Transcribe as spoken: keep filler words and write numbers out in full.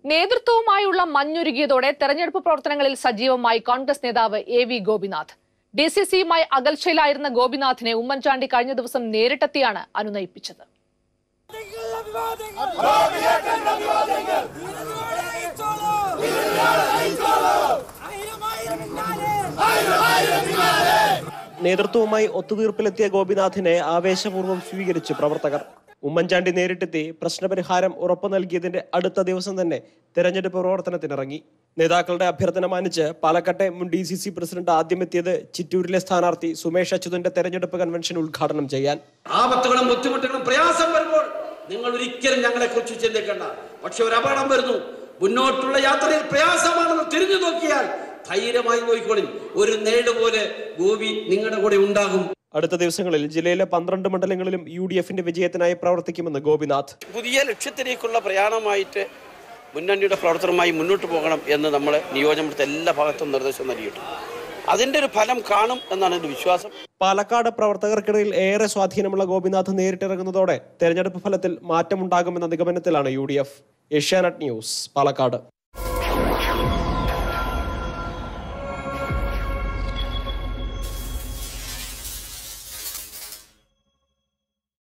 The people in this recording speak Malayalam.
നേതൃത്വവുമായുള്ള മഞ്ഞുരുകിയതോടെ തെരഞ്ഞെടുപ്പ് പ്രവർത്തനങ്ങളിൽ സജീവമായി കോൺഗ്രസ് നേതാവ് A V Gopinath. D C സിയുമായി അകൽച്ചയിലായിരുന്ന ഗോപിനാഥിനെ Oommen Chandy കഴിഞ്ഞ ദിവസം നേരിട്ടെത്തിയാണ് അനുനയിപ്പിച്ചത്. നേതൃത്വവുമായി ഒത്തുതീർപ്പിലെത്തിയ ഗോപിനാഥിനെ ആവേശപൂർവ്വം സ്വീകരിച്ചു പ്രവർത്തകർ. ഉമ്മൻചാണ്ടി നേരിട്ടെത്തി പ്രശ്നപരിഹാരം ഉറപ്പു നൽകിയതിന്റെ അടുത്ത ദിവസം തന്നെ തെരഞ്ഞെടുപ്പ് പ്രവർത്തനത്തിനിറങ്ങി. നേതാക്കളുടെ അഭ്യർത്ഥന മാനിച്ച് പാലക്കാട്ടെ മുൻ ഡി സി സി പ്രസിഡന്റ് ആദ്യമെത്തിയത് ചിറ്റൂരിലെ സ്ഥാനാർത്ഥി സുമേഷ് അച്യുതന്റെ തെരഞ്ഞെടുപ്പ് കൺവെൻഷൻ ഉദ്ഘാടനം ചെയ്യാൻ. ആപത്തുകളും ബുദ്ധിമുട്ടുകളും പ്രയാസം വരുമ്പോൾ നിങ്ങൾ ഒരിക്കലും ഞങ്ങളെ കുറിച്ച് ചിന്തിക്കേണ്ട. പക്ഷെ ഒരു അപകടം വരുന്നു, മുന്നോട്ടുള്ള യാത്രയിൽ പ്രയാസമാണെന്ന് തിരിഞ്ഞു നോക്കിയാൽ ധൈര്യമായി നോക്കിക്കോളി, ഒരു നേട് പോലെ ഗോപി നിങ്ങളുടെ കൂടെ ഉണ്ടാകും. അടുത്ത ദിവസങ്ങളിൽ ജില്ലയിലെ പന്ത്രണ്ട് മണ്ഡലങ്ങളിലും യു ഡി എഫിന്റെ വിജയത്തിനായി പ്രവർത്തിക്കുമെന്ന് ഗോപിനാഥ്. പുതിയ ലക്ഷ്യത്തിലേക്കുള്ള പ്രയാണമായിട്ട് മുന്നണിയുടെ പ്രവർത്തനമായി മുന്നോട്ട് പോകണം എന്ന് നമ്മൾ നിയോജകമണ്ഡലത്തെ എല്ലാ ഭാഗത്തും നിർദ്ദേശം നൽകിയിട്ടുണ്ട്. അതിന്റെ ഒരു ഫലം കാണും എന്നാണ് എന്റെ വിശ്വാസം. പാലക്കാട് പ്രവർത്തകർക്കിടയിൽ ഏറെ സ്വാധീനമുള്ള ഗോപിനാഥ് നേരിട്ടിറങ്ങുന്നതോടെ തെരഞ്ഞെടുപ്പ് ഫലത്തിൽ മാറ്റമുണ്ടാകുമെന്ന നിഗമനത്തിലാണ് U D F. Asianet news, Palakkad.